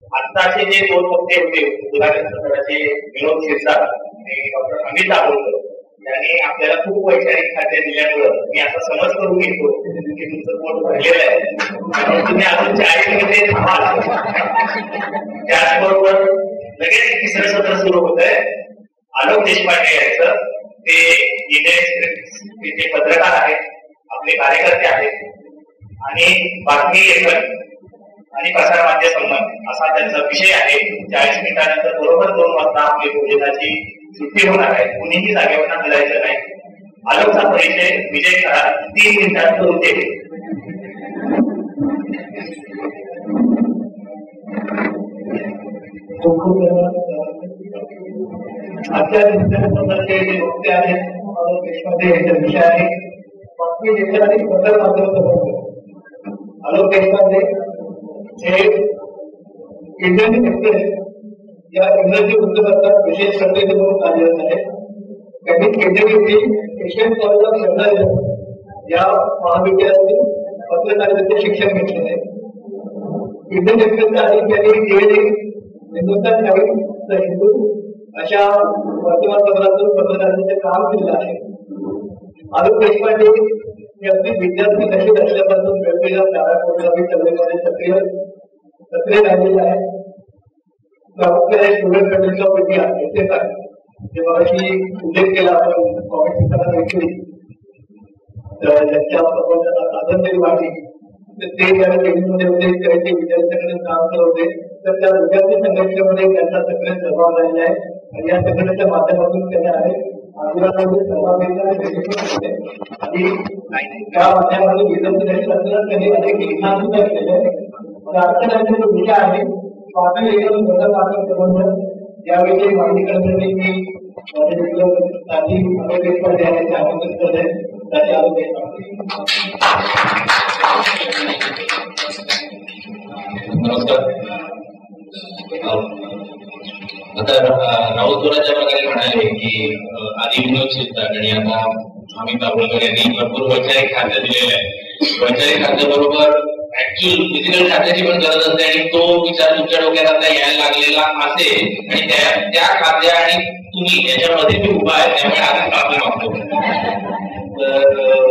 आत्ताचे जे दोन वक्ते होते, उदाहरणाचे विनोद शिरसाट आणि डॉक्टर अमित दाभोळकर यांनी आपल्याला खूप वैचारिक खाते दिल्यामुळं मी असा समज करून घेतो की तुमचं पोट भरलेलं आहे आणि तुम्ही अजून 40 मिनिटे थांबाल. त्याचबरोबर लगेच तिसरं सत्र सुरू होत आहे. आलोक देशपांडे यांचं, ते जे पत्रकार आहेत, आपले कार्यकर्ते आहेत आणि बातमी लेखन आणि प्रसार माध्यम संबंध असा त्यांचा विषय आहे. 40 मिनिटानंतर बरोबर 2 वाजता आपली भोजनाची सुट्टी होणार आहे. कुणीही जागेवर हलायचं नाही. आलोकचा परिचय विजय करार 3 मिनिटात करून देते. आजच्या संदर्भाचे जे वक्ते आहेत देशमध्ये विषय आहे बातमी लेखन आणि प्रसार माध्यम संबंध. आलोक देशपांडे हे इंडियन एक्सप्रेस या इंग्रजी वृत्तपत्रात विशेष संदेश म्हणून कार्यरत आहे. त्यांनी केंद्रीय एशियन कॉलेज ऑफ जर्नलिझम या महाविद्यालयातील पत्रकारितेचे शिक्षण घेतले आहे. इंडियन एक्सप्रेसच्या आधी त्यांनी DNA, Hindustan times, the Hindu अशा वर्तमानपत्रातून पत्रकारितेचे काम केले आहे. आलोक देशपांडे हे अगदी विद्यार्थी दशेत असल्यापासून वेगवेगळ्या धारापोटी चळवळीमध्ये सक्रिय राहिलेले आहे. प्रामुख्याने स्टुडंट फेडरेशन ऑफ इंडिया येथेच आहे. जे मगाशी उल्लेख केला आपण कॉमेंट करताना ऐकली ज्यांच्या साधन वाढली ते ज्या ट्रेनिंगमध्ये होते त्याचे विद्यार्थ्यांकडे काम करत होते. तर त्या विद्यार्थी संघटनेमध्ये त्यांचा सक्रिय सहभाग झालेला आहे आणि या संघटनेच्या माध्यमातून त्यांनी अनेक आंदोलनामध्ये सहभाग घेतला आणि त्या माध्यमातून विद्यार्थी असताना त्यांनी अनेक लिखाण सुद्धा केलेले आहे. आजचा त्यांचा जो विषय आहे बातमी लेखन प्रसार संबंध याविषयी माहिती करण्यासाठी मी आधी आलोक देशपांडे यांचे आमंत्रित करत आहे. त्याचे आलोक देशपांडे. नमस्कार. आता राऊत ज्या प्रकारे म्हणाले की आधी विनोद शिरसाट आणि आता अमित दाभोळकर यांनी भरपूर वैचारिक खाद्य दिलेले आहे. वैचारिक खाद्याबरोबर ऍक्च्युअल फिजिकल खाद्याची पण गरज असते आणि तो विचार तुमच्या डोक्यात आता यायला लागलेला असेल आणि त्या खाद्य आणि तुम्ही याच्यामध्ये मी उभा आहे त्यामुळे आधी माफी मागतो. तर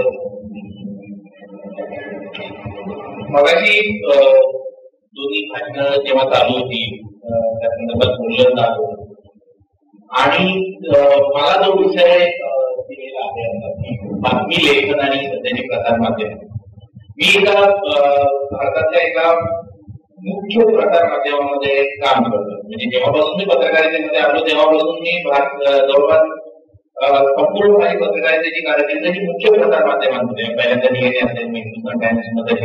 मगाशी दोन्ही भाषणं जेव्हा चालू होती त्या संदर्भात बोललं जात होतं आणि मला जो विषय दिलेला आहे बातमी लेखन आणि सध्याचे प्रसार माध्यम. मी एका भारताच्या एका मुख्य प्रसार माध्यमामध्ये काम करतो. म्हणजे जेव्हापासून मी पत्रकारितेमध्ये आलो तेव्हापासून मी जवळपास संपूर्ण माझी पत्रकारितेची कारकिर्द ही मुख्य प्रसार माध्यमांमध्ये पहिल्यांदा डीएनए असेल, हिंदुस्तान टाइम्स मध्ये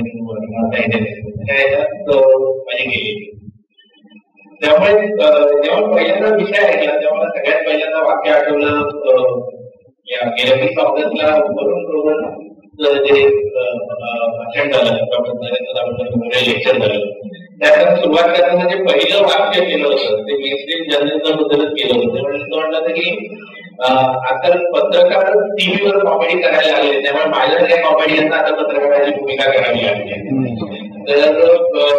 माझी गेली. त्यामुळे जेव्हा पहिल्यांदा विषय ऐकला तेव्हा मला सगळ्यात पहिल्यांदा वाक्य आठवलं गेल्या 20 ऑगस्टला वरून जे भाषण झालं डॉक्टर नरेंद्र दाभोळकर लेक्चर झालं त्यात सुरुवात करताना जे पहिलं वाक्य केलं होतं ते मेनस्ट्रीम जर्नलिझम बद्दलच केलं होतं. म्हणजे तो म्हटलं होतं की आता पत्रकार टीव्हीवर कॉमेडी करायला लागले त्यामुळे माझ्यासारख्या कॉमेडियनना आता पत्रकाराची भूमिका करावी लागली. तर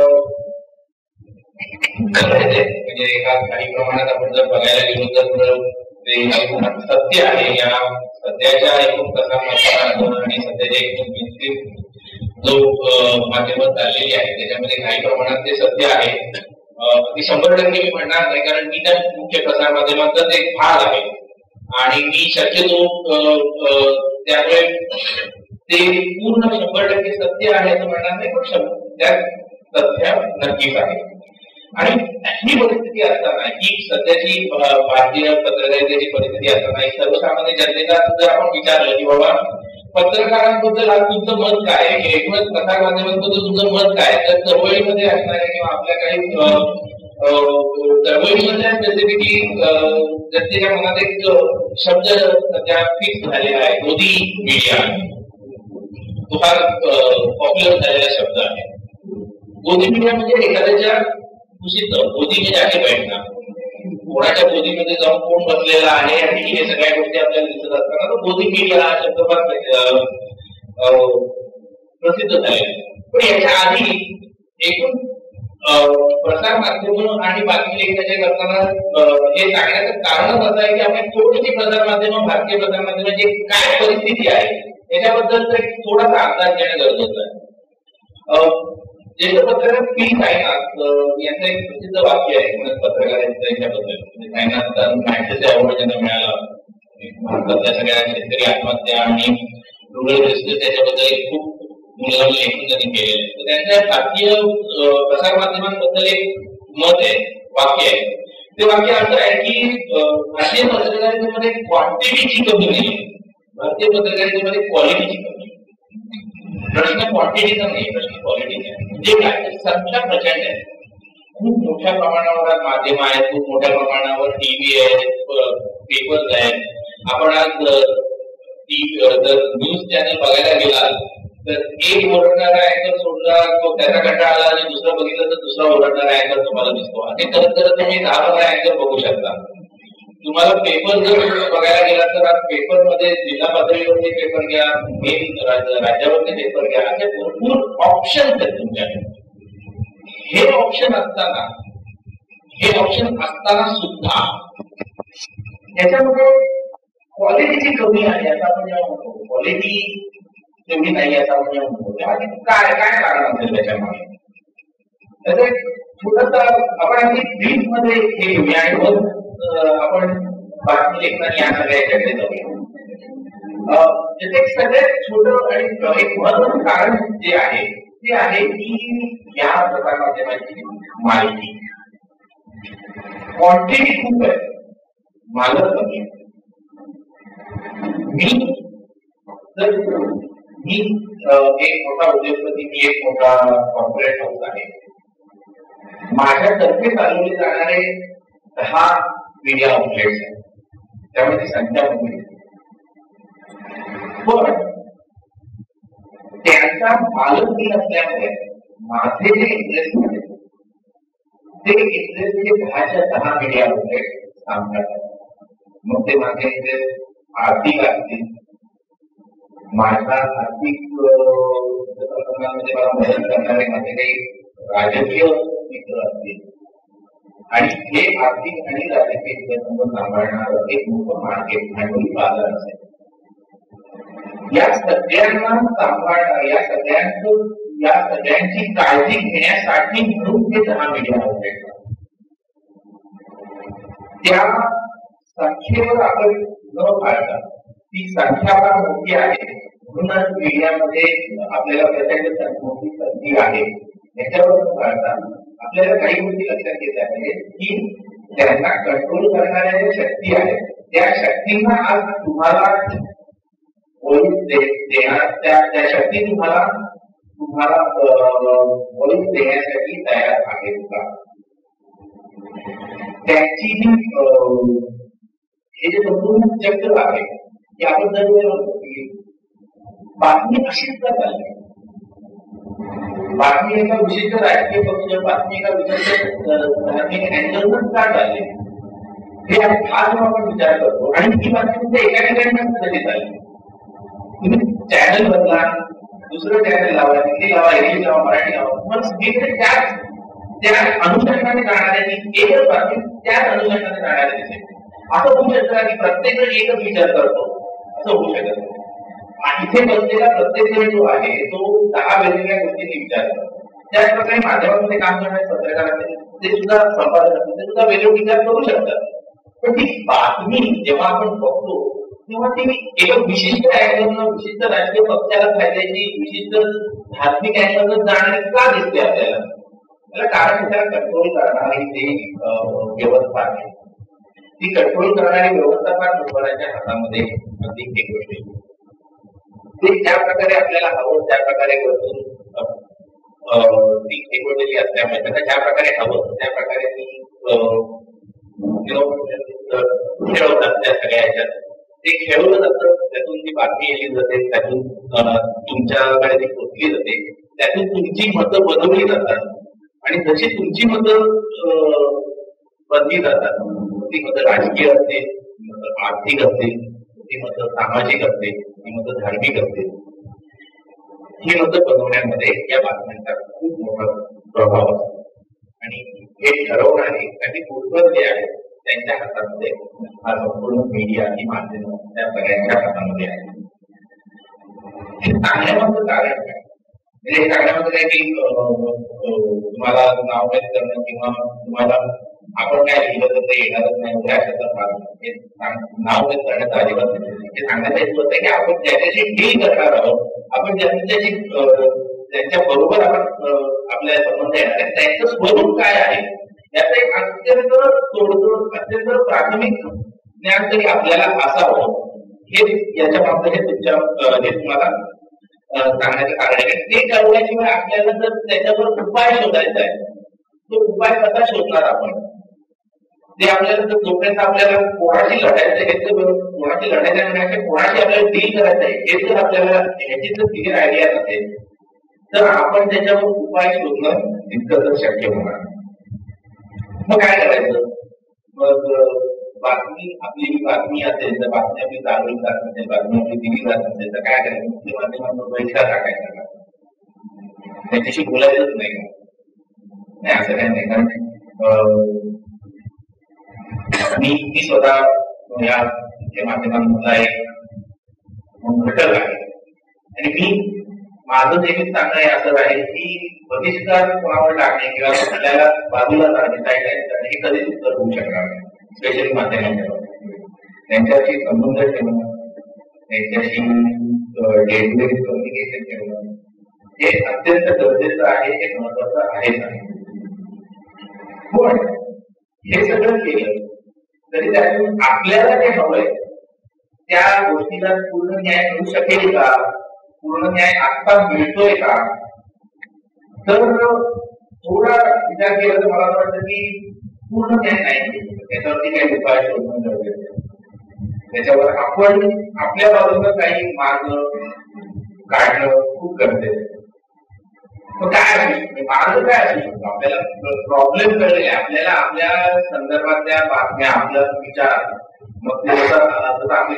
म्हणजे एका काही प्रमाणात आपण जर बघायला गेलो तर ते सत्य आहे या सध्याच्या एकूण प्रसार आणि सध्याच्या एकूण जो माध्यमात चाललेली आहे त्याच्यामध्ये काही प्रमाणात ते सत्य आहे. ती 100% मी म्हणणार नाही कारण मी त्या मुख्य प्रसार माध्यमांचाच एक भाग आहे आणि मी शक्यतो त्यामुळे ते पूर्ण 100% सत्य आहे असं म्हणणार नाही पण त्यात तथ्य नक्कीच आहे. आणि ही परिस्थिती असताना ही सध्याची भारतीय पत्रकारितेची परिस्थिती असताना सर्वसामान्य जनतेला जर आपण विचारलं की बाबा पत्रकारांबद्दल आज तुमचं मत काय आहे किंवा एकूणच प्रसार माध्यमांबद्दल तुमचं मत काय तर चळवळीमध्ये असणाऱ्या किंवा आपल्या काही चळवळीमधल्या स्पेसिफिकली जनतेच्या मनात एक शब्द सध्या फिक्स झालेला आहे मोदी मीडिया. तो फार पॉप्युलर झालेला शब्द आहे. मोदी मीडिया म्हणजे एखाद्याच्या कुशीत गोदी म्हणजे असे बैठणार कोणाच्या गोदीमध्ये जाऊन कोण बसलेला आहे आणि हे सगळ्या गोष्टी आपल्याला दिसत असताना तो गोदी मीडिया हा शब्द फार प्रसिद्ध झालेला. पण याच्या आधी एकूण प्रसार माध्यम आणि बातमी लेखनाचे करताना हे सांगण्याचं कारणच असं आहे की आपण थोडीशी प्रसार माध्यम, भारतीय प्रसार माध्यमाची काय परिस्थिती आहे याच्याबद्दल थोडासा अंदाज घेणं गरजेचं आहे. ज्येष्ठ पत्रकार पी साईनाथ यांचं एक प्रसिद्ध वाक्य आहे पत्रकार याच्याबद्दल. साईनाथ मॅग्सेसे अवॉर्ड ज्यांना मिळाला, भारतातल्या सगळ्या शेतकरी आत्महत्या आणि रुरल जस्टिस त्याच्याबद्दल खूप मुलांना लेखन त्यांनी केलेले. तर त्यांच्या भारतीय प्रसार माध्यमांबद्दल एक मत आहे, वाक्य आहे. ते वाक्य असं आहे की भारतीय पत्रकारितेमध्ये क्वांटिटीची कमी नाही, भारतीय पत्रकारितेमध्ये क्वालिटीची कमी. प्रश्न क्वांटिटीचा नाही, प्रश्न क्वालिटीचा आहे. म्हणजे काय, संख्या प्रचंड आहे, खूप मोठ्या प्रमाणावर माध्यम आहेत, खूप मोठ्या प्रमाणावर टीव्ही आहेत, पेपर्स आहेत. आपण आज जर न्यूज चॅनल बघायला गेला तर एक ओरडणारा अँकर सोडला तो त्याचा कंटाळा आला आणि दुसरा बघितलं तर दुसरा ओरडणारा अँकर तुम्हाला दिसतो. असे करत करत तुम्ही 10-15 अँकर बघू शकता. तुम्हाला पेपर जर बघायला गेला तर आज पेपर मध्ये जिल्हा पातळीवरचे पेपर घ्या, मेन राज्यावरचे पेपर घ्या, असे भरपूर ऑप्शन्स आहेत तुमच्याकडे. हे ऑप्शन असताना सुद्धा याच्यामध्ये क्वालिटीची कमी आहे असं आपण जेव्हा म्हणतो, क्वालिटी तेवढी नाही असं आपण जेव्हा म्हणतो, तेव्हा काय कारण असेल त्याच्यामध्ये. त्याचा एक छोटासा आपण अगदी ब्रीफ मध्ये हे घेऊया आणि मग आपण बातमी लेखनाने या सगळ्या याच्याकडे जाऊया. त्याचं एक सगळ्यात छोटं आणि एक महत्वाचं कारण जे आहे ते आहे की या प्रसार माध्यमाची माहिती क्वांटिटी खूप आहे, मालक कमी आहे. मी एक मोठा उद्योगपती, मी एक मोठा कॉर्पोरेट हाऊस आहे. माझ्यातर्फे चालवले जाणारे 10 मीडिया आउटलेट्स आहेत, त्यामुळे संख्या कमी. पण त्यांचा मालक मी असल्यामुळे माझे जे इंटरेस्ट आहे ते इंटरेस्ट हे 10च्या 10 मीडिया आउटलेट काम करतात. मग ते माझे इंटरेस्ट आर्थिक असतील, माझ्या आर्थिक प्रकरणामध्ये मला मदत करणारे माझे काही राजकीय मित्र असतील आणि हे आर्थिक आणि राजकीय हितसंबंध सांभाळणारं एक मोठं मार्केट भांडवली बाजार असेल. या सगळ्यांना सांभाळणार, या सगळ्यांची काळजी घेण्यासाठी म्हणून हे 10 मीडिया आउटलेट. त्या संख्येवर आपण न पाळता, ती संख्या फार मोठी आहे म्हणूनच मीडियामध्ये आपल्याला प्रचंड मोठी संधी आहे याच्यावर न पाळता आपल्याला काही गोष्टी लक्षात घेत आहेत की त्यांना कंट्रोल करणाऱ्या ज्या शक्ती आहेत त्या शक्तींना आज तुम्हाला त्या शक्ती तुम्हाला वळून देण्यासाठी तयार आहेत का? त्यांची हे जे संपूर्ण चक्र आहे की आपण दरवेळेला म्हणतो की बातमी अशीच का चालली, बातमी एका विशिष्ट राजकीय पक्ष, बातमी एका विशिष्ट धार्मिक अँगलवर का चालली, हे हा जेव्हा आपण विचार करतो आणि ही बातमी एका ठिकाणी कधी चालली. तुम्ही चॅनल बदला, दुसरं चॅनल लावा, हिंदी लावा, इंग्लिश लावा, मराठी लावा, मग सगळीकडे त्या अनुषंगाने जाणाऱ्याची एकच बातमी त्याच अनुषंगाने जाणाऱ्या दिसेल. असं होऊ शकतं की प्रत्येक जण एकच विचार करतो, असं होऊ शकत नाही. इथे बसलेला प्रत्येक जण जो आहे तो 10 वेगवेगळ्या गोष्टींनी विचार करतो. त्याचप्रकारे माध्यमामध्ये काम करणारे पत्रकार असतील, ते सुद्धा संपादक असतील, ते सुद्धा वेगळे विचार करू शकतात. पण ती बातमी जेव्हा आपण बघतो तेव्हा ती एका विशिष्ट अँगलनं, विशिष्ट राजकीय पक्षाला फायद्याची, विशिष्ट धार्मिक अँगलनं जाणारी का दिसते आपल्याला? त्याला कारण त्याला कंट्रोल करणारी जी व्यवस्था आहे, ती कंट्रोल करणारी व्यवस्था फार लोकांच्या हातामध्ये एक गोष्ट आहे. ते ज्या प्रकारे आपल्याला हवं त्या प्रकारे वर्तून ती एकवटलेली असल्यामुळे त्यांना ज्या प्रकारे हवं त्या प्रकारे ती खेळवतात. त्या सगळ्या ह्याच्यात ते खेळवलं जातं, त्यातून ती बातमी येली जाते, त्यातून तुमच्याकडे ती पोचली जाते, त्यातून तुमची मतं बदलली जातात आणि जशी तुमची मतं बनली जातात, ती मतं राजकीय असतील, मतं आर्थिक असतील, ती मतं सामाजिक असतील, ती मतं धार्मिक असतील, ही मतं बनवण्यामध्ये या बातम्यांचा खूप मोठा प्रभाव असतो. आणि हे ठरवणारे काही पूर्वज जे आहेत त्यांच्या हातामध्ये हा संपूर्ण मीडिया ही माध्यम त्या सगळ्यांच्या हातामध्ये आहे. हे सांगण्यामागचं कारण काय? म्हणजे हे सांगण्यामध्ये काय की तुम्हाला नाव व्यक्त करणं किंवा तुम्हाला आपण काय लिहिलं तर ते येणारच नाही या शब्दात नाव व्यक्त करण्याचं अजिबात हे सांगण्याचा हेतू होतं की आपण ज्याच्याशी डील करणार आहोत, आपण ज्याच्याशी त्यांच्या बरोबर आपण आपल्या संबंध येणार आहे त्यांचं स्वरूप काय आहे याचं एक अत्यंत तोडतोड अत्यंत प्राथमिक ज्ञान तरी आपल्याला असावं हे याच्या मागचं हे तुम्हाला सांगण्याचं कारण आहे. ते कळवल्याशिवाय आपल्याला जर त्याच्यावर उपाय शोधायचा आहे तो उपाय कसा शोधणार आपण ते आपल्याला जर जोपर्यंत आपल्याला कोणाशी लढायचं हे तर कोणाशी लढायचं म्हणजे कोणाशी आपल्याला डील करायचं आहे हे जर आपल्याला ह्याची जर क्लिअर आयडिया नसेल तर आपण त्याच्यावर उपाय शोधणं तितकं शक्य होणार. मग काय करायचं? मग बातमी आपली बातमी असेल तर बातमी आपली चालवली जात नसेल, बातमी आपली दिली जात नसेल तर काय करायचं? मुख्य माध्यमांवर पैसा टाकायचा का? त्याच्याशी बोलायचंच नाही का? असं काही नाही. कारण मी स्वतः या माध्यमांमधला एक घटक आहे आणि मी माझं देखील सांगणं हे असं आहे की बहिष्कार कोणावर टाकणे किंवा आपल्याला बाजूला टाकणे हे कधीच उत्तर होऊ शकणार नाही. स्पेशली माध्यमांच्या बाबतीत त्यांच्याशी संबंध ठेवणं, त्यांच्याशी डे टू डे कम्युनिकेशन ठेवणं हे अत्यंत गरजेचं आहे, हे महत्वाचं आहेच आहे. पण हे सगळं केलं तरी त्यातून आपल्याला जे हवंय त्या गोष्टीला पूर्ण न्याय मिळू शकेल का? पूर्ण न्याय आत्ता मिळतोय का? तर थोडा विचार केला तर मला वाटतं की पूर्ण न्याय नाही. त्याच्यावरती काही उपाय शोधणं गरजेचं आहे. त्याच्यावर आपण आपल्या बाजूला काही मार्ग काढणं खूप गरजेचं आहे. मग काय असू शकतो? मार्ग काय असू शकतो? आपल्याला प्रॉब्लेम कळलेले आपल्याला आपल्या संदर्भातल्या बातम्या आपल्या विचार मग ते जसं आपली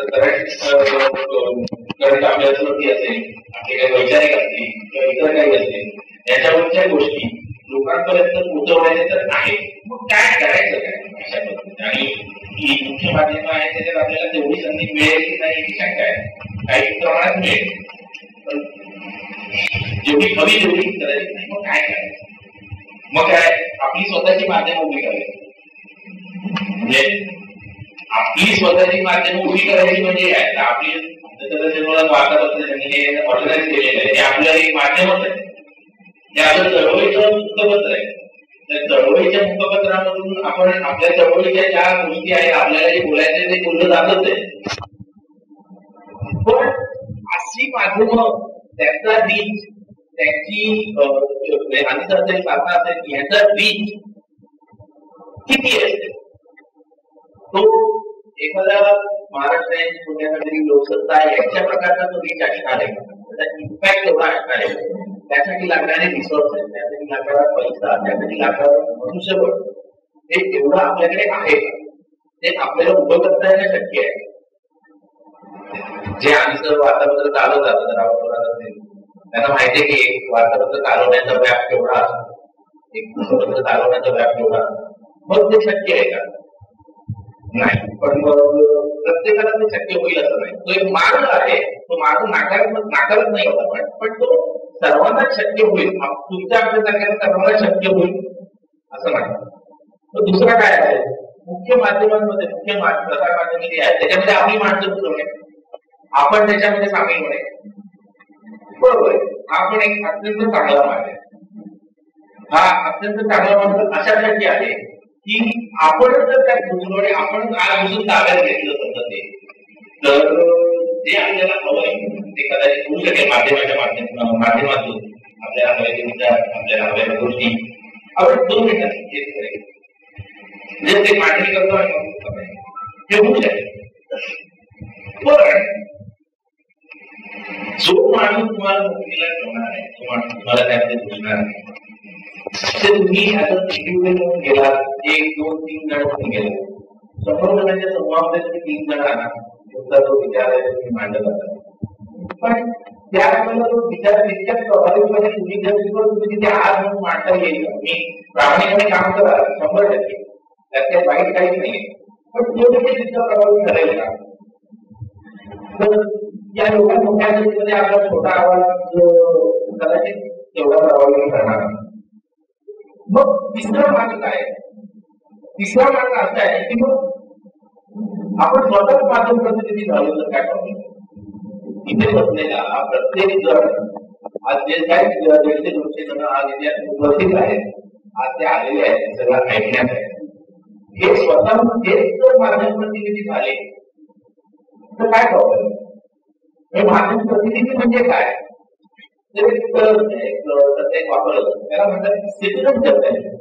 करंट अफेअर्सवरती असेल, आपले काही वैचारिक असतील किंवा इतर काही असतील याच्यावरच्या गोष्टी लोकांपर्यंत पोहोचवण्याचे तर आहे. मग काय करायचं काय अशा पद्धतीने? आणि ही मुख्य माध्यम आहे त्याच्यात आपल्याला तेवढी संधी मिळेल की नाही ही शंका आहे. काही प्रमाणात मिळेल पण जेवढी हवी तेवढी करायची नाही. मग काय करायचं? मग काय आपली स्वतःची माध्यम उभी करायची. म्हणजे आपली स्वतःची माध्यम उभी करायची म्हणजे काय? आपली वार्तापत्र त्यांनी ऑर्गनाइज केलेलं आहे. हे आपलं एक माध्यमच आहे. हे आपलं चळवळीचं मुखपत्र आहे. त्या चळवळीच्या मुखपत्रामधून आपण आपल्या चळवळीच्या ज्या गोष्टी आहेत आपल्याला जे बोलायचं ते बोललं जातच आहे. पण अशी माध्यमं त्याचा रीच त्यांची अनेक साधना असेल ह्याचा रीच किती असते? तो एखादा महाराष्ट्र पुण्यामध्ये लोकसत्ता याच्या प्रकारचा तो रीच असणार आहे, त्याचा इम्पॅक्ट एवढा असणार आहे. त्यासाठी लागणारे रिसोर्स आहेत, त्यासाठी लागणारा पैसा, त्यासाठी लागणारा मनुष्यबळ हे एवढं आपल्याकडे आहे ते आपल्याला उभं करता येणं शक्य आहे. जे आम्ही जर वार्तापत्र चालवत जातं रावत असेल त्यांना माहिती आहे की एक वार्तापत्र चालवण्याचा व्याप केवढा असतो, एक वृत्तपत्र चालवण्याचा व्याप केवढा असतो. मग ते शक्य आहे का? नाही. पण प्रत्येकाला ते शक्य होईल असं नाही. तो एक मार्ग आहे, तो मार्ग नाकारत नाही होता पण तो सर्वांनाच शक्य होईल. तुमच्या आपल्या सर्वांना शक्य होईल असं नाही. तर दुसरा काय आहे? मुख्य माध्यमांमध्ये मुख्य प्रसार माध्यम जे आहे त्याच्यामध्ये आपली माणसं घुसवणे, आपण त्याच्यामध्ये सामील होणे, बरोबर आहे. हा पण एक अत्यंत चांगला मार्ग आहे. हा अत्यंत चांगला मार्ग अशासाठी आहे की आपण जर त्या घुसवणे आपण आज घुसून ताब्यात घेतलं समजा तर जे आपल्याला हवंय ते कदाचित होऊ शकेल माध्यमातून. आपल्याला हवे विचार, आपल्याला हव्या गोष्टी आपण 2 मिनिटात म्हणजे ते मांडणी करतो आणि हे होऊ शकेल. पण जो माणूस तुम्हाला नोकरीला ठेवणार आहे, जो माणूस तुम्हाला त्यामध्ये घुसणार आहे, ते तुम्ही म्हणून गेला 1, 2, 3 जण तुम्ही गेला 100 जणांच्या समूहामध्ये तुम्ही 3 जण राहणार, तुमचा जो विचार आहे तुम्ही मांडत जातात. पण त्यावेळेला तो विचार तितक्याच प्रभावीपणे तुम्ही जर तुम्ही तिथे आज म्हणून मांडता येईल. मी प्रामाणिकपणे काम करा 100%, त्यात वाईट काहीच नाहीये, पण तो देखील तितका प्रभावी ठरेल का? तर या लोकांना मोठ्या गोष्टीमध्ये आपला छोटा आवाज कदाचित तेवढा प्रभावी ठरणार. मग तिसरा मार्ग काय? तिसरा मार्ग असा आहे की मग आपण स्वतःच माध्यम प्रतिनिधी झालो तर काय प्रॉब्लेम? इथे बसलेला प्रत्येक जण आज जे काही 150-200 जण आज इथे उपस्थित आहेत, आज ते आलेले आहेत सगळं ऐकण्यात आहे, हे स्वतः हेच जर माध्यम प्रतिनिधी झाले तर काय प्रॉब्लेम? माध्यम प्रतिनिधी म्हणजे काय? तर एक वापरलं त्याला म्हणतात सिटिझन जर्नलिझम.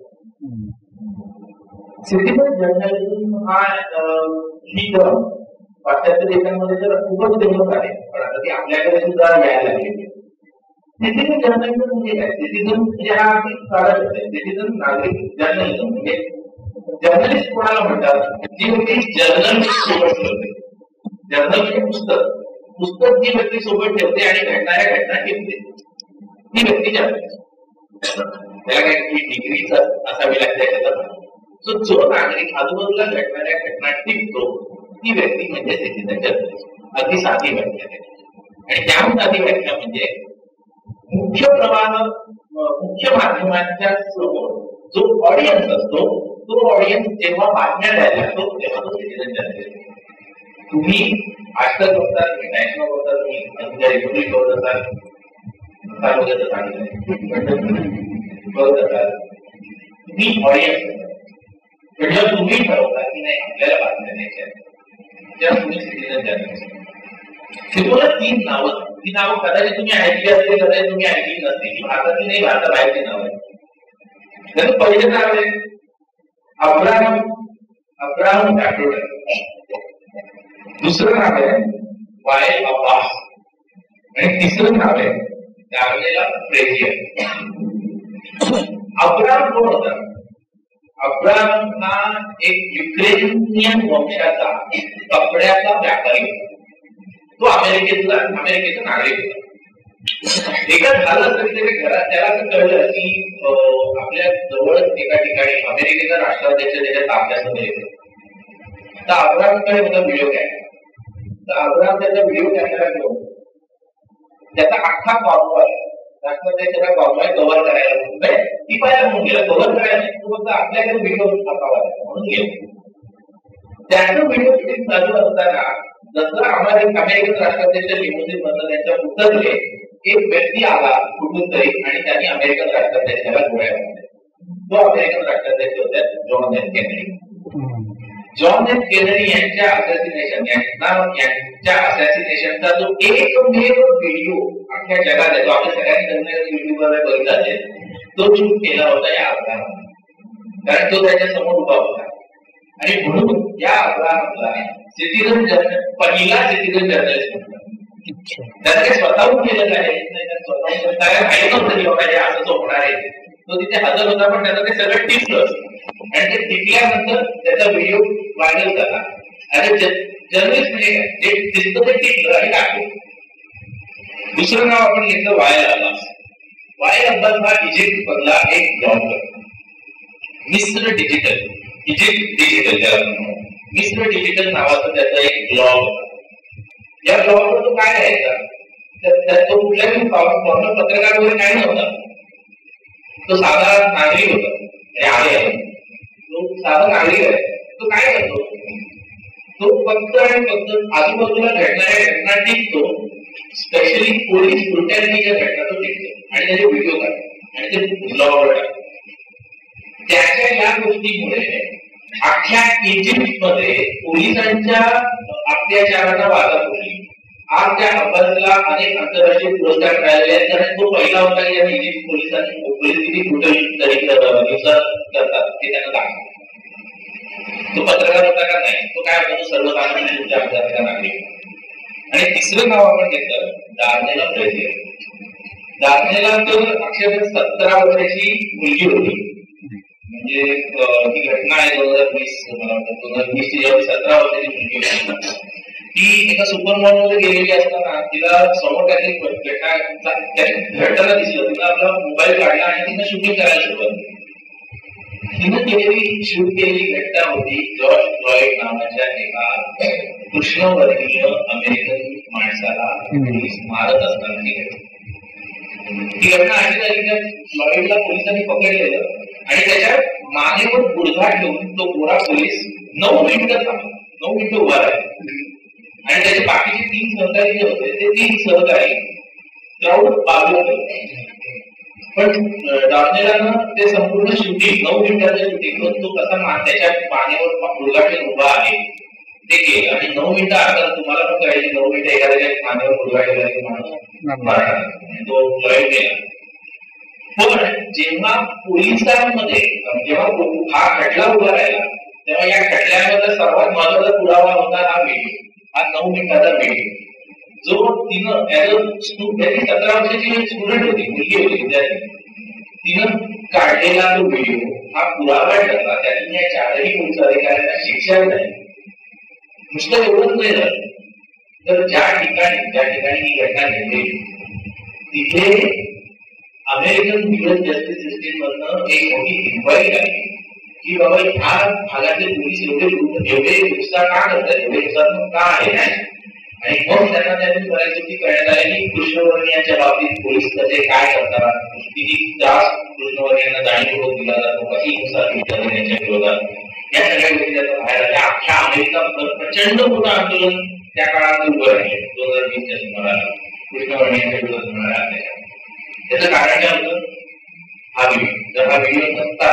सिटिझन जर्नलिझम हा ही टर्म पाश्चात्य देशांमध्ये तर खूपच डेव्हलप आहे, पण आता ती आपल्याकडे सुद्धा यायला लागली. सिटिझन जर्नलिझम म्हणजे काय? सिटिझन म्हणजे हा साधा शब्द आहे. सिटिझन नागरिक जर्नलिझम म्हणजे जर्नलिस्ट कोणाला म्हणतात? जी व्यक्ती जर्नलिस्ट सोबत ठेवते. जर्नल म्हणजे पुस्तक जी व्यक्ती सोबत ठेवते आणि घडणाऱ्या घटना टिपते, ती व्यक्ती जर्नलिस्ट. त्याला काही डिग्रीच असावी लागते. जो नागरिक आजूबाजूला घडणाऱ्या घटना टिपतो ती व्यक्ती म्हणजे सिटिझन जर्नलिस्ट. अगदी साधी व्याख्या आहे. आणि त्याहून साधी व्याख्या म्हणजे मुख्य माध्यमांच्या समोर जो ऑडियन्स असतो, तो ऑडियन्स जेव्हा बातम्या द्यायला लागतो तेव्हा तो सिटिझन जर्नलिस्ट. तुम्ही आजकाल बघतात, नॅशनल बघतात, तुम्ही रिपब्लिक बघत असाल, बघत असाल, तुम्ही ऑडियन्स जेव्हा तुम्ही ठरवता की नाही आपल्याला बातम्या द्यायच्या तेव्हा तुम्ही सिटिझन जर्नलिस्ट. तुम्हाला तीन नावं कदाचित तुम्ही ऐकली असते, कदाचित तुम्ही ऐकली नसते. भारताची नाही, भारताबाहेरची नावं आहेत. त्याचं पहिलं नाव आहे अब्राहम टॅटोडर. दुसरं नाव आहे वायल अब्बास आणि तिसरं नाव आहे गार्नेला फ्रेझियर. अब्राहम कोण होता? अब्राहम हा एक युक्रेनियन वंशाचा कपड्याचा व्यापारी होता. तो अमेरिकेचा नागरिक होता. एका झालं असं की घरात त्याला असं कळलं की आपल्या जवळच एका ठिकाणी अमेरिकेचा राष्ट्राध्यक्ष त्याच्या ताब्यामध्ये येतो. तर अब्राहमकडे होता व्हिडिओ कॅमेरा. तर अब्राहम त्याचा व्हिडिओ कॅमेरा घेऊन त्याचा अख्खा कॉन्वॉय, राष्ट्राध्यक्षाचा कॉन्वॉय कव्हर करायला म्हणजे ती पाहायला म्हणून गेला. कव्हर करायला नाही, तो फक्त आपल्याकडे व्हिडिओ असावा म्हणून गेला. त्याचं व्हिडिओ शूटिंग चालू असताना जसं अमेरिकन राष्ट्राध्यक्ष लिमोजिन मधून त्यांच्या उतरले, एक व्यक्ती आला कुठून तरी आणि त्यांनी अमेरिकन राष्ट्राध्यक्षाला गोळ्या घातल्या. तो अमेरिकन राष्ट्राध्यक्ष होते John F Kennedy. John F Kennedy यांच्या असॅसिनेशनचा जो एकमेव व्हिडिओ अख्ख्या जगात आहे, तो आपल्या सगळ्यांनी युट्यूबवर बघितला असेल, तो शूट केला होता या अब्राहमने. कारण तो त्याच्या समोर उभा होता आणि म्हणून या अब्राहमला सिटिझन जर्नल, पहिला सिटिझन जर्नलिस्ट म्हणतात. त्याचं काही स्वतःहून केलेलं आहे, स्वतःहून काय माहित नव्हतं की बाबा हे असं होणार आहे. तो तिथे हजर होता, पण त्याचं ते सगळं टिपलं आणि ते टिपल्यानंतर त्याचा व्हिडिओ व्हायरल झाला. आणि जर्नलिस्ट म्हणजे जे दिसतं ते टिपलं आणि टाकलं. दुसरं नाव आपण घेतलं वायल अब्बास. वायल अब्बास हा इजिप्त मधला एक ब्लॉगर, मिस्र डिजिटल, इजिप्त डिजिटल ज्याला म्हणतो, मिस्र डिजिटल नावाचा त्याचा एक ब्लॉग होता. या ब्लॉगवर तो काय आहे, तो कुठल्याही फॉर्मल पत्रकार वगैरे काय नव्हता. तो साधा नागरिक होता आहे. तो साधा नागरिक आहे. तो काय करतो, तो फक्त आणि फक्त आजूबाजूला घडणाऱ्या घटना टिपतो. स्पेशली पोलीस ब्रुटॅलिटीच्या घटना तो टिपतो आणि त्याचे व्हिडिओ काढतो आणि ते ब्लॉगवर टाकतो. त्याच्या या गोष्टीमुळे अख्ख्या इजिप्तमध्ये पोलिसांच्या अत्याचारांना बाधा पडली. आज त्या अब्बासला अनेक आंतरराष्ट्रीय पुरस्कार मिळालेले आहेत, कारण तो पहिला होता की ज्याने इजिप्त पोलीस किती ब्रुटल करतात ते त्यांना दाखवलं. तो पत्रकार होता का नाही, तो काय होता, तो सर्वसामान्य नागरिक. आणि तिसरं नाव आपण घेतलं गार्नेला फ्रेझियर. गार्नेला तर अक्षरशः 17 वर्षाची मुलगी होती. म्हणजे ही घटना आहे 2020, मला वाटतं 2020 ची, जेव्हा 17 वर्षाची मुलगी होती. ती एका सुपर मॉल मध्ये गेलेली असताना तिला समोर काहीतरी घटना दिसलं. तिला आपला मोबाईल काढला आणि तिने शूटिंग करायला सुरुवात केली. हिनं केलेली शूट केलेली घटना होती जॉर्ज फ्लॉइड नावाच्या एका कृष्णवर्णीय अमेरिकन माणसाला पोलीस मारत असताना ही घटना अशी झाली की फ्लॉइडला पोलिसांनी पकडलेलं आणि त्याच्या मानेवर गुडघा ठेवून तो गोरा पोलीस 9 मिनिटं थांबला. 9 मिनिटं उभा राहिला आणि त्याचे बाकीचे 3 सहकारी जे होते ते 3 सहकारी क्राऊड बाजूला ठेवले. पण डॉर्नेलानं ते संपूर्ण शूटिंग 9 मिनिटाचं शूटिंग तो कसा त्याच्या मानेवर गुडघा ठेवून उभा आहे ते केलं आणि 9 मिनिटं आता तुम्हाला पण कळेल 9 मिनिटं एखाद्या मानेवर गुडघा ठेवला की माणूस तो फ्लॉइड गेला. पण जेव्हा पोलिसांमध्ये जेव्हा हा खटला उभा राहिला तेव्हा या खटल्यामध्ये सर्वात महत्वाचा पुरावा होता हा व्हिडिओ, हा 9 मिनिटाचा व्हिडिओ जो तिनं 17 वर्षाची स्टुडंट होती, मुलगी होती, विद्यार्थी, तिनं काढलेला तो व्हिडिओ हा पुरावा ठरला. त्यातून या 4ही पोलीस अधिकाऱ्यांना शिक्षा झाली. नुसतं एवढंच नाही झालं तर ज्या ठिकाणी ही घटना घडली तिथे अमेरिकन लीगल जस्टिस सिस्टीम मधनं एक मोठी इन्क्वायरी झाली की बाबा ह्या भागातले पोलीस एवढे नुकसान का करतात, एवढे नुकसान का आहे. आणि मग त्यांना त्यातून बऱ्याच गोष्टी कळण्यात आल्या की कृष्णवर्णीयांच्या बाबतीत पोलीस कसे काय करतात, किती त्रास कृष्णवर्णीयांना जाणीवपूर्वक दिला जातो, कशी हिंसा त्यांच्या विरोधात, या सगळ्या गोष्टी त्याचा बाहेर आल्या. अख्ख्या अमेरिका प्रचंड मोठं आंदोलन त्या काळात उभं राहिले. 2020च्या सुमाराला कृष्णवर्णीयांच्या विरोधात होणाऱ्या हल्ल्याच्या. त्याचं कारण काय होतं? हा व्हिडिओ. जर हा व्हिडिओ नसता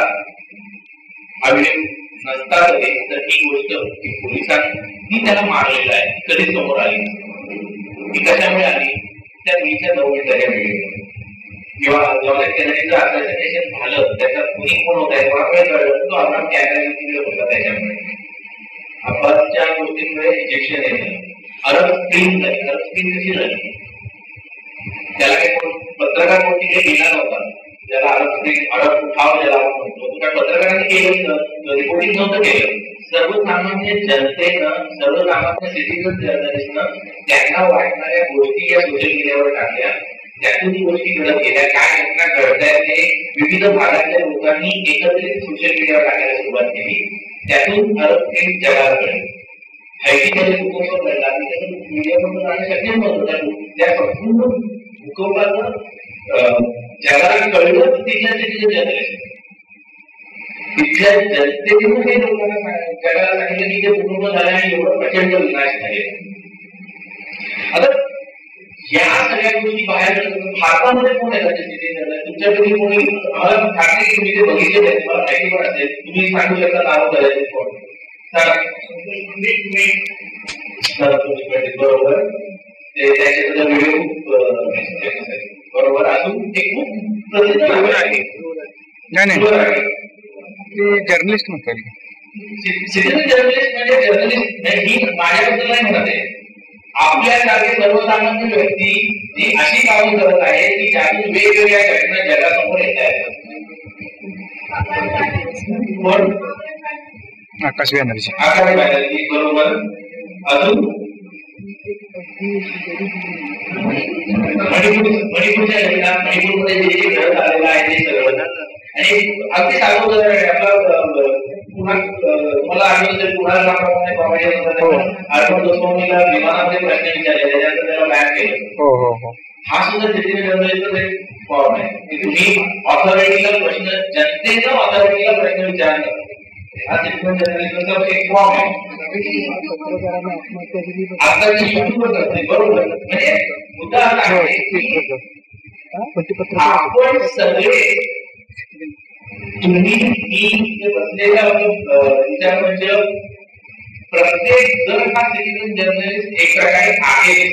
तरी तर ही गोष्ट की पोलिसांनी त्याला मारलेलं आहे ती कधी समोर आली, ती कशामुळे आली? त्या मुलीच्या 9 मिनिटाच्या व्हिडिओ किंवा जॉर्ज केनेडीचं असॅसिनेशन झालं त्याचा कुणी कोण होता आहे कोणामुळे कळलं, तो आपण कॅमेरा होता. त्याच्यामुळे अपघातच्या गोष्टींमुळे इजेक्शन येणं, अरब स्प्रिंग झाली. अरब स्प्रिंग कशी झाली? त्याला काही पत्रकार कोणी काही गेला नव्हता, ज्याला अरब उठाव ज्याला आपण म्हणतो, त्या पत्रकारांनी केलं रिपोर्टिंग नव्हतं केलं. सर्वसामान्य जनतेनं, सर्वसामान्य सिटीजन जर्नलिस्टनं त्यांना वाटणाऱ्या गोष्टी या सोशल मीडियावर टाकल्या. त्यातून ही गोष्टी घडत गेल्या. काय घटना घडतायत ते विविध भागातल्या लोकांनी एकत्रित सोशल मीडियावर टाकायला सुरुवात केली. त्यातून अरब स्प्रिंग जगाला कळली. हैतीमध्ये भूकंप घडला, मीडियामधून जाणं शक्य नव्हतं. त्या संपूर्ण भूकंपाचं जगाला कळलं तिथल्या जर्नलिस्ट, तिथल्या जनतेने हे लोकांना जगाला सांगितलं की ते भूकंप झाले आणि एवढं प्रचंड विनाश झाले. आता या सगळ्या गोष्टी बाहेर भारतामध्ये कोण आहे तुमच्यापैकी कोणी आम्हाला सांगते की तुम्ही ते बघितले नाही, तुम्हाला माहिती पण असेल, तुम्ही सांगू शकता नाव करायचे कोण बरोबर. त्याच्याबद्दल व्हिडिओ बरोबर अजून ते खूप प्रसिद्ध आहे. जर्नलिस्ट म्हणतात सिटीजन जर्नलिस्ट म्हणजे जर्नलिस्ट ही माझ्याबद्दल नाही म्हणत आहे. आपल्या जागी सर्वसामान्य व्यक्ती जी अशी कामं करत आहे की ज्यातून वेगवेगळ्या घटना जगासमोर येत आहेत. आकाश बॅनर्जी बरोबर. अजून मणिपूरच्या घटना, मणिपूरमध्ये जे जे घडत आलेलं आहे ते सगळं आणि अगदी साधं मला आठवतं पुण्याला विमानाचे प्रश्न विचारले त्याच्यानंतर त्याला बॅन केलं. हा सुद्धा सिटीजन जर्नलिस्टचा एक फॉर्म आहे की तुम्ही ऑथॉरिटीला प्रश्न, जनतेचा ऑथॉरिटीला प्रश्न विचारलं. हा सिटीजन जर्नलिस्टचा एक फॉर्म आहे. आता युट्यूबवर करते बरोबर. म्हणजे मुद्दा असा आहे की आपण सगळे तुम्ही मी बसलेला विचार म्हणजे प्रत्येक जर हा सिटीजन जर्नलिस्ट एक प्रकारे आहे.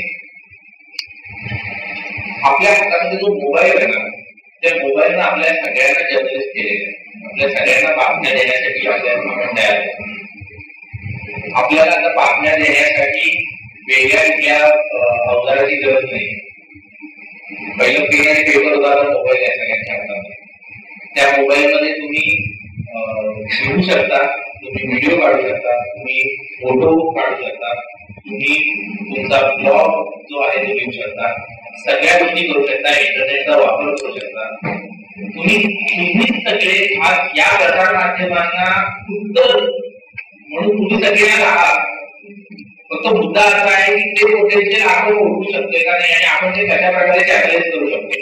आपल्या हातामध्ये जो मोबाईल आहे ना त्या मोबाईलनं आपल्या सगळ्यांना जर्नलिस्ट केलेलं आहे. आपल्या सगळ्यांना बातम्या देण्यासाठी आपण तयार आहे. आपल्याला आता बातम्या देण्यासाठी वेगळ्या वेगळ्या अवजाराची गरज नाही. पहिलं पेन आणि पेपर होता, मोबाईल आहे सगळ्यांच्या हातामध्ये. त्या मोबाईल मध्ये तुम्ही लिहू शकता, तुम्ही व्हिडिओ काढू शकता, तुम्ही फोटो काढू शकता, तुम्ही तुमचा ब्लॉग जो आहे तो लिहू शकता, सगळ्या गोष्टी करू शकता, इंटरनेटचा वापर करू शकता. तुम्ही सगळे आज या प्रसार माध्यमांना उत्तर म्हणून तुम्ही सगळे आहात. फक्त मुद्दा असा आहे की ते पोटेन्शियल आपण ओळखू शकतोय का नाही आणि आपण ते कशा प्रकारे चॅनलाइज करू शकतो.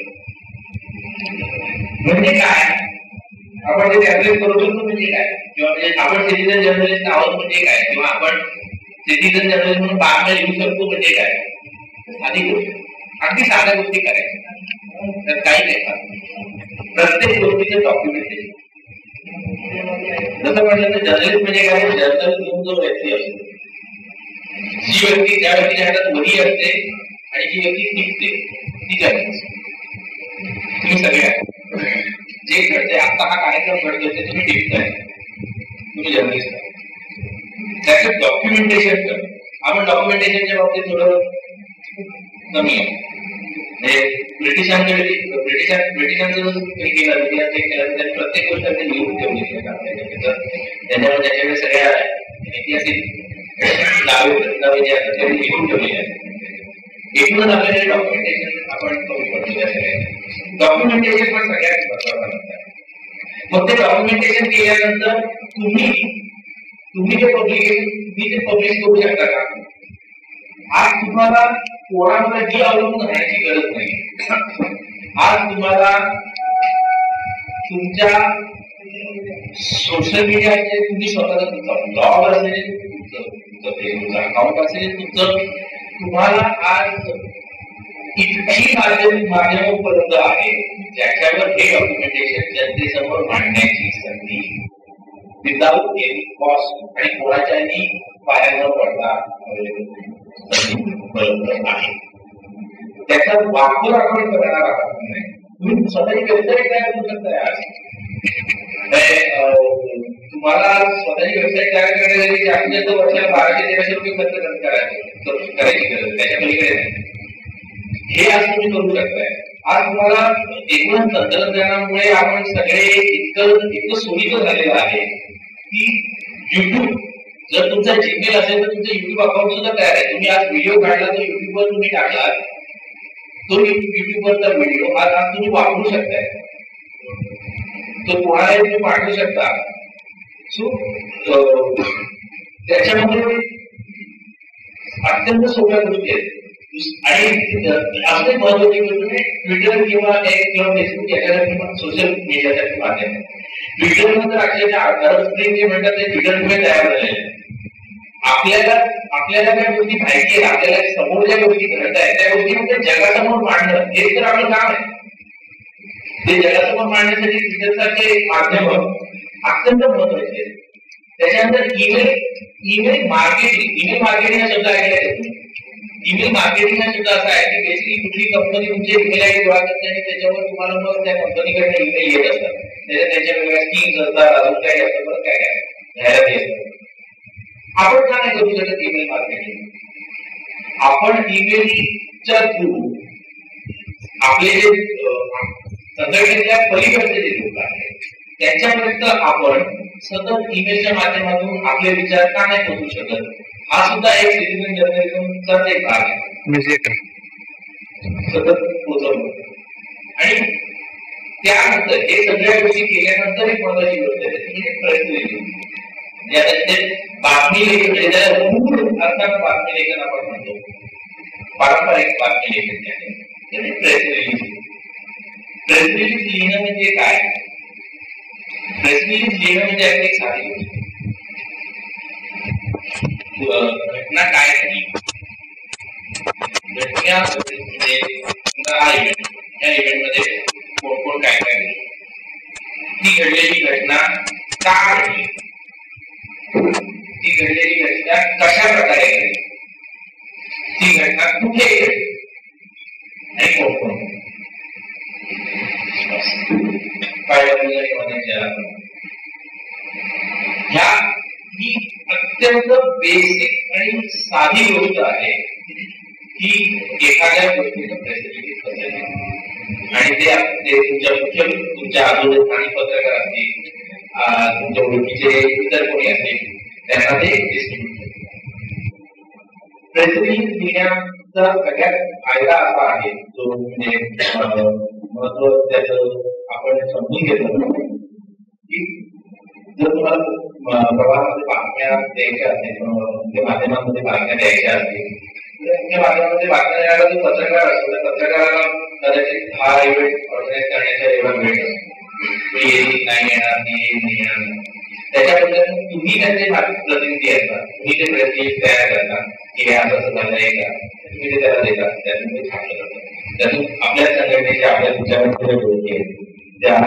म्हणजे काय आपण ते चॅनलाइज करू शकतो म्हणजे काय, किंवा म्हणजे आपण सिटीजन जर्नलिस्ट आहोत म्हणजे काय, किंवा आपण सिटीजन जर्नलिस्ट म्हणून बातम्या लिहू शकतो म्हणजे काय. साधी गोष्ट, अगदी साध्या गोष्टी करायच्या, तर काही नाही. प्रत्येक गोष्टीचं डॉक्युमेंटेशन. जसं म्हटलं तर जर्नलिस्ट म्हणजे काय, जर्नल घेऊन जो व्यक्ती असतो, जी व्यक्ती ज्या व्यक्तीच्या हातात वही असते आणि जी व्यक्ती टिकते ती जर्नलिस्ट. तुम्ही सगळ्या जे घडते, आता हा कार्यक्रम घडतोय ते तुम्ही टिकताय, तुम्ही जर्नलिस्ट. त्याचं डॉक्युमेंटेशन कर. आपण डॉक्युमेंटेशनच्या बाबतीत थोडं कमी आहे. म्हणजे ब्रिटिशांचं केलं, त्यांनी प्रत्येक गोष्ट लिहून ठेवली. त्याच्यामुळे त्याच्याकडे सगळ्या ऐतिहासिक दावे प्रस्तावे जे असतात ते लिहून ठेवलेले आहेत. एकूणच आपल्याकडे डॉक्युमेंटेशन आपण कमी पडतो. डॉक्युमेंटेशन पण सगळ्यात महत्वाचं असतं. मग ते डॉक्युमेंटेशन केल्यानंतर तुम्ही जे पब्लिश करू शकता का. आज तुम्हाला कोणावरही अवलंबून राहण्याची गरज नाही. आज तुम्हाला तुमच्या सोशल मीडियाचे तुम्ही स्वतःचा तुमचा ब्लॉग असेल, तुमचं अकाउंट असेल, तुम्हाला आज इतकी माध्यम उपलब्ध आहे ज्याच्यावर हे डॉक्युमेंटेशन जनतेसमोर मांडण्याची संधी विदाऊट एनी कॉस्ट आणि कोणाच्याही पाया न पडता उपलब्ध आहे. त्याचा वापर आपण करणार आहात नाही. तुम्ही स्वतःची वेबसाईट तयार करू शकता. आज तुम्हाला स्वतःची वेबसाईट तयार करण्यासाठी जास्तीत जास्त वर्षाला 1200-1300 रुपये खर्च करायची गरज, त्याच्या पलीकडे नाही. हे आज तुम्ही करू शकताय. आज तुम्हाला एकूण तंत्रज्ञानामुळे आपण सगळे इतकं सोयीचं झालेलं आहे की युट्यूब, जर तुमचा जीमेल असेल तर तुमचं युट्यूब अकाउंट सुद्धा तयार आहे. तुम्ही आज व्हिडिओ काढला तर युट्यूबवर तुम्ही टाकला, तो युट्यूबवरचा व्हिडिओ आज तुम्ही वापरू शकताय, तो कोणालाही तुम्ही पाठवू शकता. सो त्याच्यामध्ये अत्यंत सोप्या गोष्टी आहेत. आणि असे महत्वाची गोष्ट म्हणजे ट्विटर किंवा फेसबुक याच्यासाठी सोशल मीडियासाठी माध्यम आहे. ट्विटरनंतर अक्षरशः जे म्हणतात ते ट्विटरमुळे तयार झालेले आहे. आपल्याला ज्या गोष्टी माहिती आहे, आपल्याला समोर ज्या गोष्टी घडत आहेत त्या गोष्टी म्हणजे जगासमोर मांडणं हे तर आपलं काम आहे. ते जगासमोर मांडण्यासाठी ट्विटरसारखे माध्यम अत्यंत महत्वाचे आहेत. त्याच्यानंतर ईमेल मार्केटिंग हा शब्द ऐकला. ईमेल मार्केटिंग हा शब्द असा आहे की बेसिकली कुठली कंपनी तुमचे ईमेल आयडी गोळा करते आणि त्याच्यावर तुम्हाला मग त्या कंपनीकडे ईमेल येत असतात. त्याच्या वेगळ्या स्कीम्स असतात, अजून काही असतं, परत काय जाहिराती असतात. आपण का नाही करू शकत ईमेल मार्केटिंग. आपण ईमेलच्या थ्रू आपले जे संघटनेच्या पलीकडचे जे लोक आहेत त्यांच्यापर्यंत आपण सतत ईमेलच्या माध्यमातून आपले विचार का नाही पोहोचू शकत. हा सुद्धा एक सिटीजन जर्नलिझमचाच एक भाग आहे, सतत पोहोचवणं. आणि त्यानंतर हे सगळ्या गोष्टी केल्यानंतर एक महत्वाची गोष्ट आहे म्हणजे प्रेस रिलीज. बातमी लेखन, ज्याला मूळ अर्थात बातमी लेखन आपण म्हणतो, पारंपरिक बातमी लेखन आहे प्रेस रिलीज. प्रेस रिलीज लिहिणं म्हणजे काय. प्रेस रिलीज लिहिणं म्हणजे अगदी साधी गोष्ट. घटना काय झाली, घटना म्हणजे हा इव्हेंट, या इव्हेंट मध्ये कोण कोण काय काय घडली, ती घडलेली घटना का घडली, ती घडलेली घटना कशा प्रकारे घडली, ती घटना कुठे घडली आणि कोण कोण ह्या ही अत्यंत बेसिक आणि साधी गोष्ट आहे की एखाद्या गोष्टीचं प्रेसिडेंट कसं. आणि ते तुमच्या आजूबाजूला पत्रकार असतील, तुमच्या ओळखीचे इतर कोणी असतील, त्यांना ते डिस्ट्रीब्यूट प्रेसिडेंट लिहिण्याचा सगळ्यात फायदा असा आहे जो म्हणजे महत्व त्याचं आपण समजून घेतलं की जर तुम्हाला प्रवाहामध्ये बातम्या द्यायच्या असतील, माध्यमांमध्ये बातम्या द्यायच्या असतील, त्या माध्यमामध्ये बातम्या द्यायला जो पत्रकार असतो त्या पत्रकाराला कदाचित हा इव्हेंट ऑर्गनाईज करण्याचा एवढा वेळ नाही येणार, नाही येणार. त्याच्याबद्दल तुम्ही त्यांचे प्रतिनिधी असतात, तुम्ही ते प्रेस तयार करता की हे असं झालंय का, तुम्ही ते त्याला देता, त्यातून ते छापलं जातं. त्यातून आपल्या संघटनेच्या आपल्या विचारांच्या गोष्टी आहेत त्या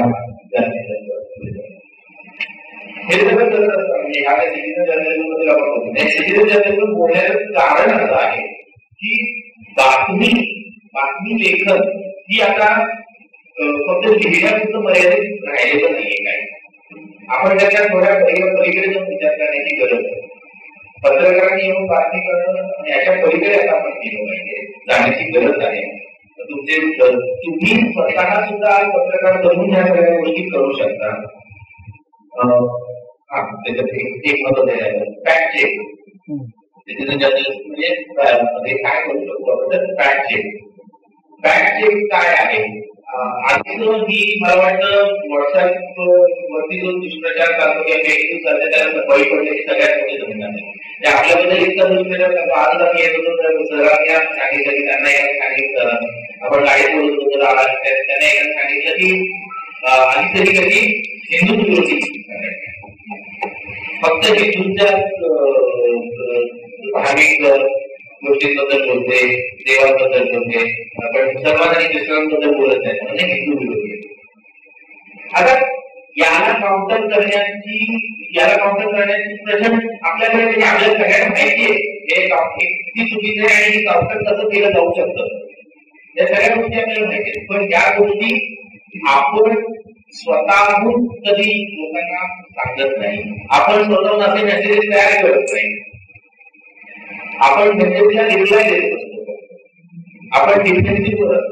हे सगळं करत असतं. म्हणजे ह्या सिटीजन जर्नलिझम बद्दल आपण बोलतो. सिटीजन जर्नलिझम बोलण्याचं कारण असं आहे की बातमी लेखन ही आता फक्त लिहिण्यापुरतं मर्यादित राहिलेलं नाहीये. काय आपण त्याच्या थोड्या पलीकडे जाऊन विचार करण्याची गरज आहे. पत्रकारांनी येऊन बातमी करणं आणि याच्या पलीकडे आता आपण केलं पाहिजे, जाण्याची गरज आहे. तुम्ही स्वतः सुद्धा पत्रकार बनवून या सगळ्या गोष्टी करू शकता. त्याच्यात एक महत्व आहे फॅक्ट चेक. म्हणजे काय करू शकतो आपण फॅक्ट चेक. फॅक्ट चेक काय आहे? आधी मला वाटतं व्हॉट्सअप वरती जो दुष्प्रचार चालतो किंवा फेक न्यूज चालते त्याला बळी पडण्याची सगळ्यात मोठी जमीन आहे. आपल्याबद्दल इतका दुष्प्रचार करतो. आज आम्ही येत होतो सरांनी सांगितलं की त्यांना एका सांगितलं आपण गाडीत बोलत होतो, त्यांना एका सांगितलं की आणि कधी कधी हिंदू विरोधी फक्त हिंदूंच्या धार्मिक गोष्टींबद्दल बोलते, देवांबद्दल बोलते, पण सर्वात आणि दुसऱ्यांबद्दल बोलत नाही, म्हणजे हिंदू विरोधी. आता याला काउंटर करण्याची प्रचंड आपल्याकडे म्हणजे आपल्याला सगळ्यांना माहिती आहे हे किती चुकीचं आहे आणि काउंटर कसं केलं जाऊ शकतं. या सगळ्या गोष्टी आपल्याला माहिती आहेत. पण या गोष्टी आपण स्वतःहून कधी लोकांना सांगत नाही. आपण स्वतःहून असे मेसेजेस तयार करत नाही. आपण मेसेजला रिप्लाय देत असतो, आपण डिफेन्सिव्ह असतो,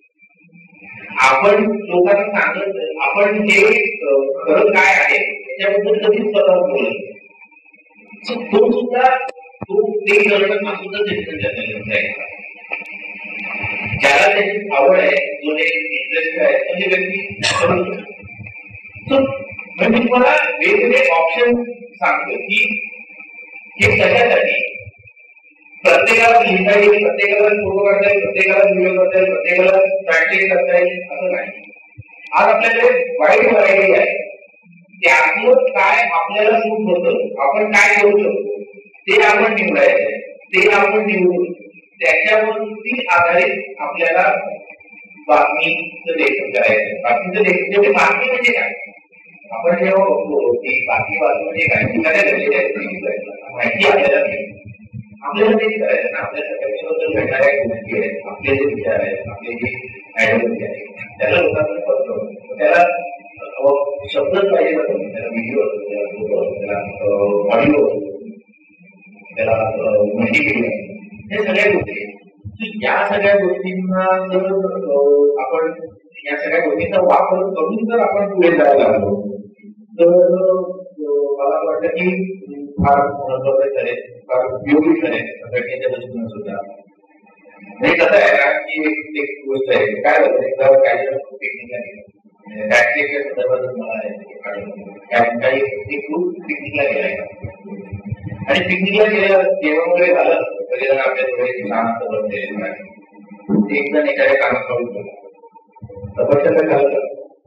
आपण लोकांना सांगत आपण हे खरं काय आहे त्याच्याबद्दल कधीच स्वतःहून बोलत. तो सुद्धा ते करणं हा सुद्धा डिफरन्स आहे. ज्याला त्याची आवड आहे, जो इंटरेस्ट आहे, म्हणजे व्यक्ती करू शकतो. म्हणजे तुम्हाला वेगवेगळे ऑप्शन सांगतो की हे कशासाठी प्रत्येकाला लिहिता येईल, प्रत्येकाला फोटो काढता येईल, प्रत्येकाला व्हिडिओ करता येईल, प्रत्येकाला प्रॅक्टिस करता येईल असं नाही. आज आपल्याकडे वाईट व्हरायटी आहे. त्यातलं काय आपल्याला सूट होतं, आपण काय करू शकतो ते आपण निवडायचं, ते आपण निवडून त्याच्यावरती आधारित आपल्याला बातमीचं लेखन करायचं. बातमीचं लेखन म्हणजे बातमी म्हणजे काय? आपण जेव्हा बघतो की बातमी वाचून म्हणजे काय माहिती आपल्याला तेच करायचं ना. आपल्या सगळ्यांबद्दल घडणाऱ्या गोष्टी आहेत, आपले जे विचार आहेत, आपले जे आयडियोलॉजी आहे त्याला लोकांना कळतो. त्याला शब्दच पाहिजे नसतो, त्याला व्हिडिओ असतो, त्याला फोटो असतो, त्याला ऑडिओ असतो, त्याला मल्टीमीडिया, हे सगळ्या गोष्टी. या सगळ्या गोष्टींना जर आपण या सगळ्या गोष्टींचा वापर करून जर आपण पुढे जायला लागलो तर मला वाटतं की फार महत्वाचं ठरेल, फार उपयोगी ठरेल संघटनेच्या दृष्टीने सुद्धा. म्हणजे कसं आहे ना की एक गोष्ट आहे, काय होतं एकदा काही पिकनिक आहे बॅटरीच्या संदर्भात मला काही खूप पिकनिकला गेलाय आणि पिकनिकला गेल्यावर जेवण वगैरे झालं, सगळेजण आपल्या थोडे शांत बसलेले नाही. एक जण एखाद्या कानात खाऊन सफरचंद खाल्लं,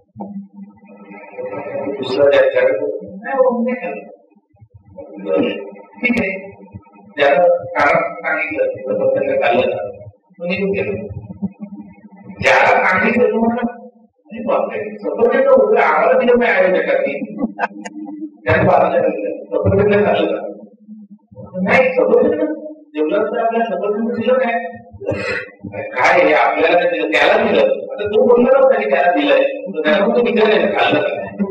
दुसरा ठीक आहे, ज्याला कानात सांगितलं सफरचंद खाल्लं ना तो निघून गेलं. ज्याला सांगितलं तुम्हाला सफरचंद होतं आम्हाला दिलं नाही आयोजकांनी, त्याला बाजूला सफरचंद खाल्लं का नाही, सफरचंद जेवलं तर आपल्याला सफरचंद दिलं काय हे आपल्याला त्याला दिलं. आता तो बोलला नव्हता की त्याला दिलंय, त्याला फक्त विचारायचं खाल्लं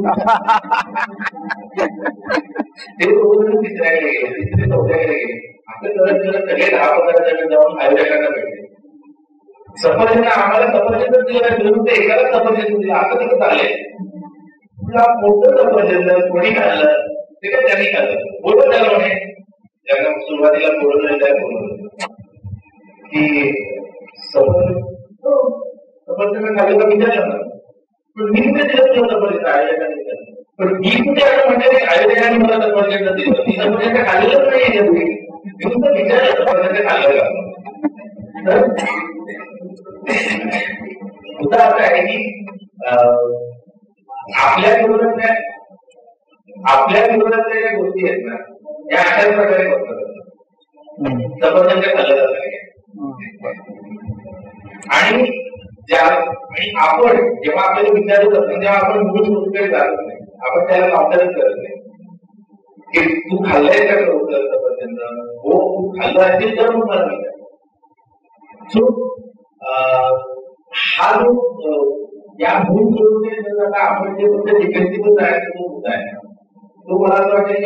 ते तिसऱ्याकडे गेले, तिसरे चौथ्याकडे गेले. आपल्या करत सगळे 10-15 जण जाऊन आयोजकांना भेटले. सफरचंद आम्हाला सफरचंद दिलं नाही, तुम्ही ते एकाला सफरचंद दिलं, आता कसं चाललंय तुला मोठं सफरचंद कोणी खाल्लं ते काय त्यांनी खाल्लं. बोलत त्याला म्हणे त्यांना सुरुवातीला बोलत की सफरचंद सफरचंद खाल्लं का विचारलं ना, पण मी कुठे दिलं तुला सफरचंद आयोजकाने दिलं, पण मी कुठे असं म्हणजे आयोजकाने मला सफरचंद दिलं, मी सफरचंद खाल्लेलंच नाहीये तुम्ही, मी तुमचं विचारलं सफरचंद खाल्लं का. तर मुद्दा असा आहे की आपल्या विरोधातल्या ज्या गोष्टी आहेत ना या अशाच प्रकारे बघतात, सफरचंद खाल्लं जातं आणि आपण जेव्हा आपल्याला विचारत असतो तेव्हा आपण मूळ गोष्टीकडे जात नाही, आपण त्याला काउंटरच करत नाही की तू खाल्लंय का सफरचंद, हो तू खाल्लं असेल तर मग मला विचार. सो हा जो या मूळ गोष्टी आपण जे फक्त डिफेन्सिव्ह जायचा जो मुद्दा आहे तो मला असं वाटतं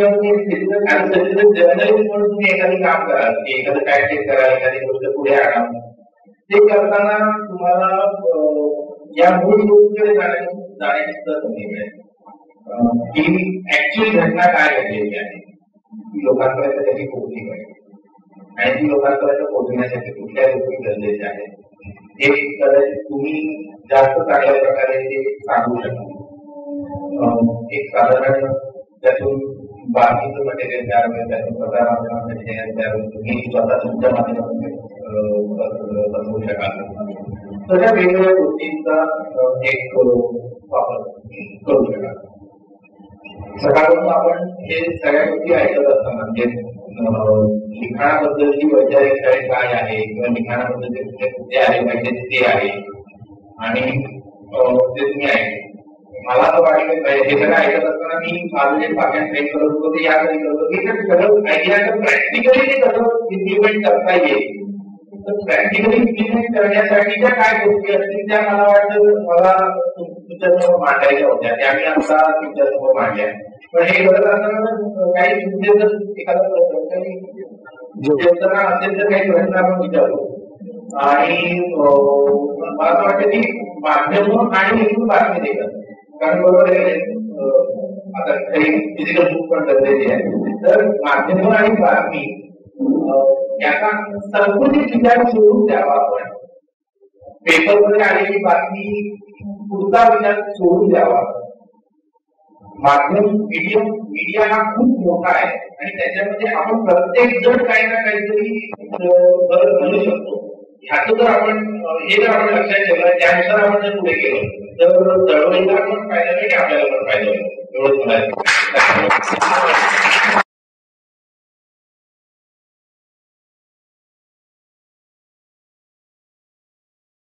की जर्नलिस्ट म्हणून तुम्ही एखादी काम कराल, एखादं फॅक्ट चेक कराल, एखादी गोष्ट पुढे आणा, ते करताना तुम्हाला या मूळ गोष्टीकडे जाण्याची सुद्धा संधी मिळेल की ऍक्च्युअल घटना काय घडलेली आहे, ती लोकांपर्यंत त्याची पोहोचली पाहिजे आणि ती लोकांपर्यंत पोहोचण्यासाठी कुठल्या गोष्टी गरजेच्या आहेत हे कदाचित तुम्ही जास्त चांगल्या प्रकारे ते सांगू शकता. एक साधारण त्यातून बाकीचं मटेरियल तयार होईल, त्यातून प्रसार माध्यमाचं मटेरियल तयार होईल, तुम्ही स्वतः तुमच्या माध्यमातून बनवू शकाल. तर त्या वेगवेगळ्या गोष्टींचा एक वापर करू शकाल. सकाळपासून आपण हे सगळ्या गोष्टी ऐकत असताना म्हणजे लिखाणाबद्दलची वैचारिक शाळे काय आहे किंवा लिखाणाबद्दलचे कुठे कुठे आले पाहिजे ते आहे आणि ते तुम्ही ऐकले. मला असं वाटलं हे सगळं ऐकत असताना मी माझं जे पाठ्यान ट्रेन करत होतो ते यासाठी करतो की सगळं ऐकल्यानंतर प्रॅक्टिकली ते कसं इम्प्लिमेंट करता येईल. तर प्रॅक्टिकली इम्प्लिमेंट करण्यासाठीच्या काय गोष्टी असतील त्या मला वाटतं मला तुमच्यासमोर मांडायच्या होत्या, त्या मी आता तुमच्यासमोर मांडल्या. पण हे करत असताना काही तुमचे जर एखादा विचारताना असेल तर काही प्रश्न आपण विचारतो आणि मला असं वाटतं की माध्यम आणि इथून बातमी देतात, कारण बरोबर आहे आता काही फिजिकल बुक पण गरजेचे आहे. तर माध्यम आणि बातमी याचा संकुचित विचार सोडून द्यावा आपण, पेपरमध्ये आलेली बातमी पुढचा विचार सोडून द्यावा. माध्यम मीडिया हा खूप मोठा आहे आणि त्याच्यामध्ये आपण प्रत्येक जण काही ना काहीतरी बदल घालू शकतो. ह्याचं जर आपण लक्षात ठेवलं त्यानुसार आपण जर पुढे गेलो तर चळवळीला पण फायदा नाही, आपल्याला पण फायदा होईल. एवढंच मला